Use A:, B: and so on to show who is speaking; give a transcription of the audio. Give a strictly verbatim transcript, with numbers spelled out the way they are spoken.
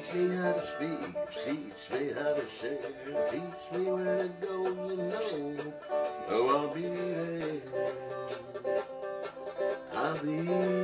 A: Teach me how to speak, teach me how to share, teach me where to go, you know, oh, I'll be there, I'll be